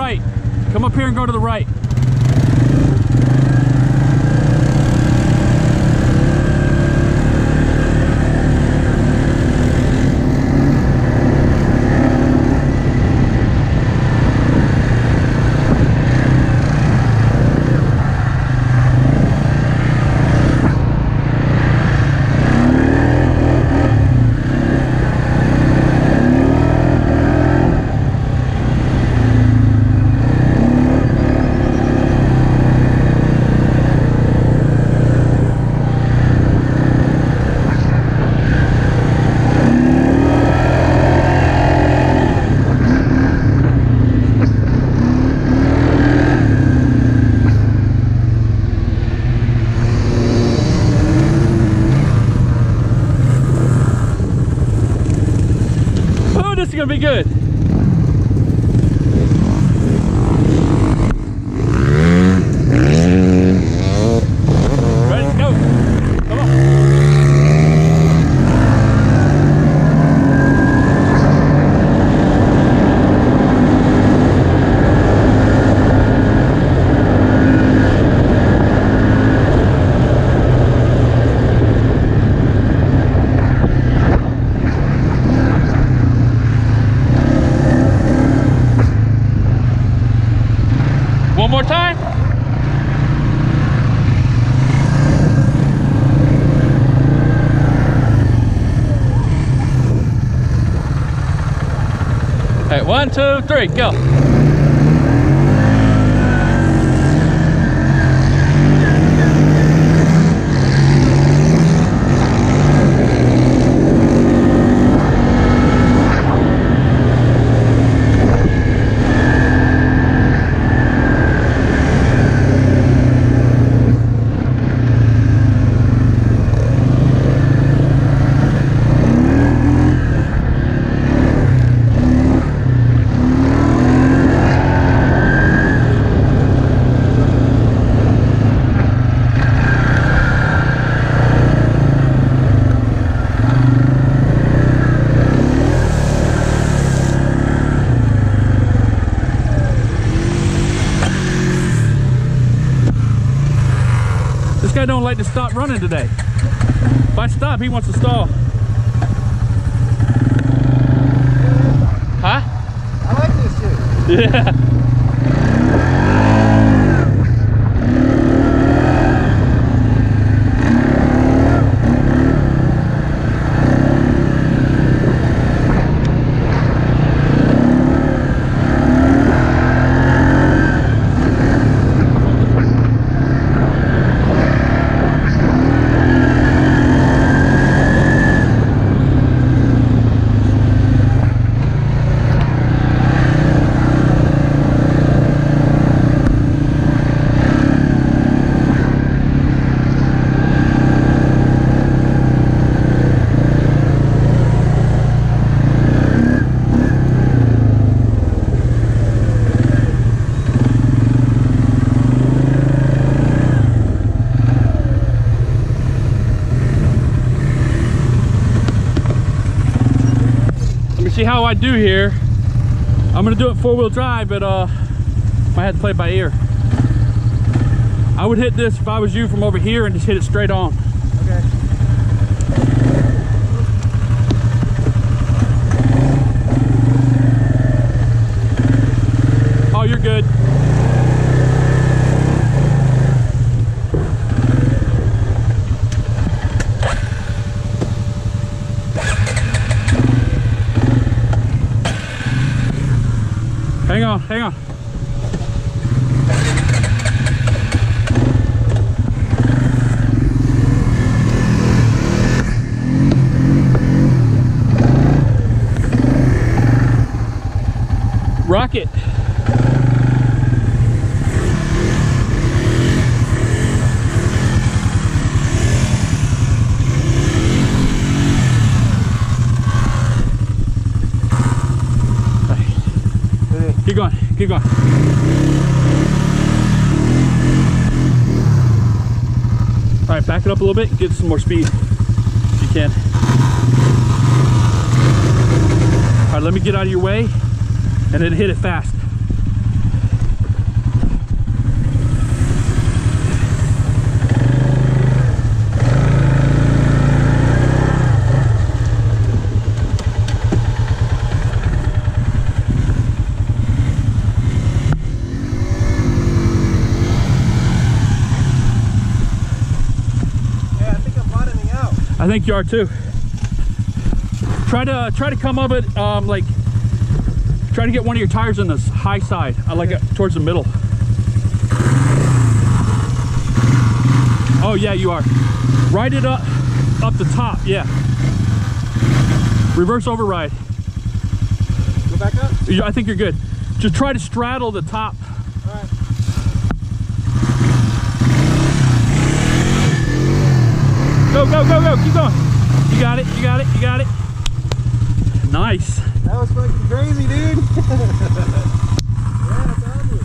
right. Come up here and go to the right. This is gonna be good. Ready? Go. Come on. One more time. All right, 1, 2, 3, go. This guy don't like to stop running today. If I stop, he wants to stall. Huh? I like this shit. Yeah. See how I do here. I'm gonna do it 4-wheel drive, but I had to play it by ear. I would hit this if I was you from over here and just hit it straight on. Okay. Oh, you're good. Hang on, hang on. Rocket. Keep going, keep going. All right, back it up a little bit and get some more speed if you can. All right, let me get out of your way and then hit it fast. think you are too. Try to come up it like try to get one of your tires on this high side. I like it towards the middle. Oh yeah, you are. Ride it up the top. Yeah. Reverse override. Go back up? I think you're good. Just try to straddle the top. All right. Go, go, go, go. Keep going. You got it. You got it. You got it. Nice. That was fucking crazy, dude. Yeah, that's awesome.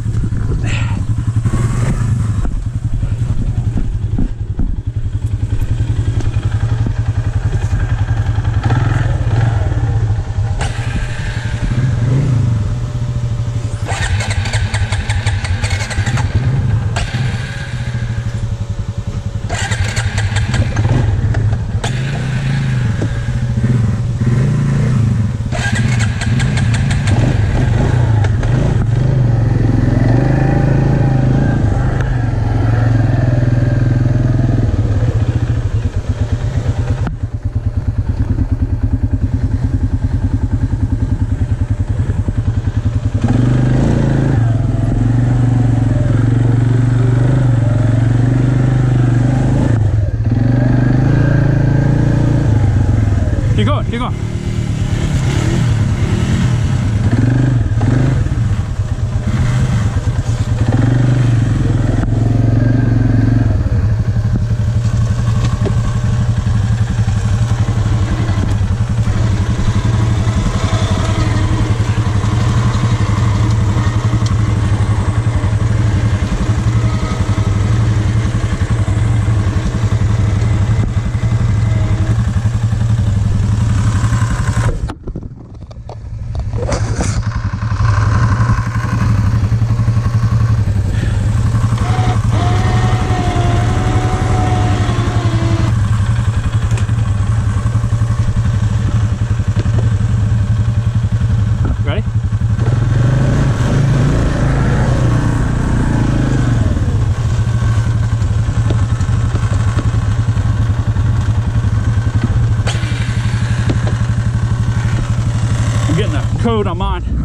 Keep going, keep going. Ready? I'm getting a code on mine.